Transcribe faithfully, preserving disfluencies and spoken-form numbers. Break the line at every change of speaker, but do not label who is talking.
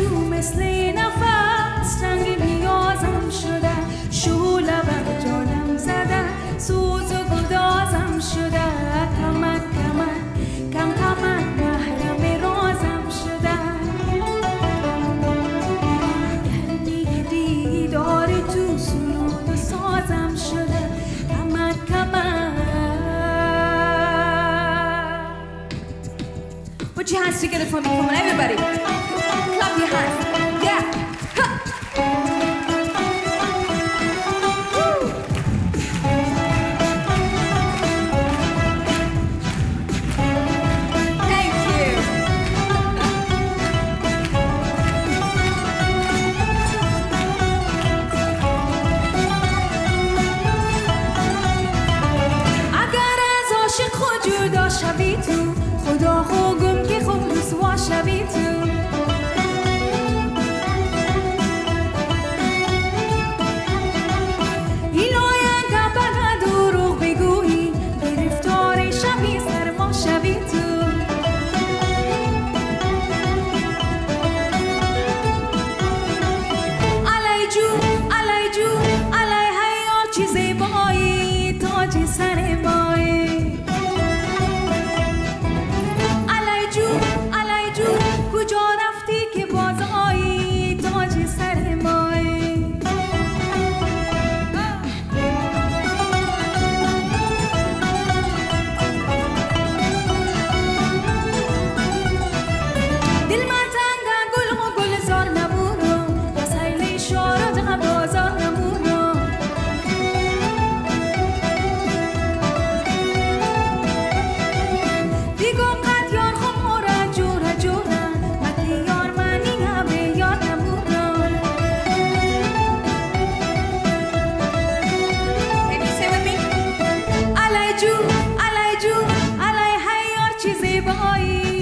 جو مثل نفس رنگ نیازم شده، شعله بر جانم زده، سوز و گدازم شده، کمک کمک کم کمک محرم رازم شده، گرمی دیدار تو سرود و سازم شده، کمک کمک. Put your hands together for me, come on everybody, clap your hands, yeah, ha. شبی تو خدا خوگم که خوب رسوا شبی تو اینای گپه دروغ بگویی گرفتار شبی سرما شبی تو علی جو علی جو علی هیار چی زیبایی تاج سر مایی علی جو علی جو علی هیار چی زیبایی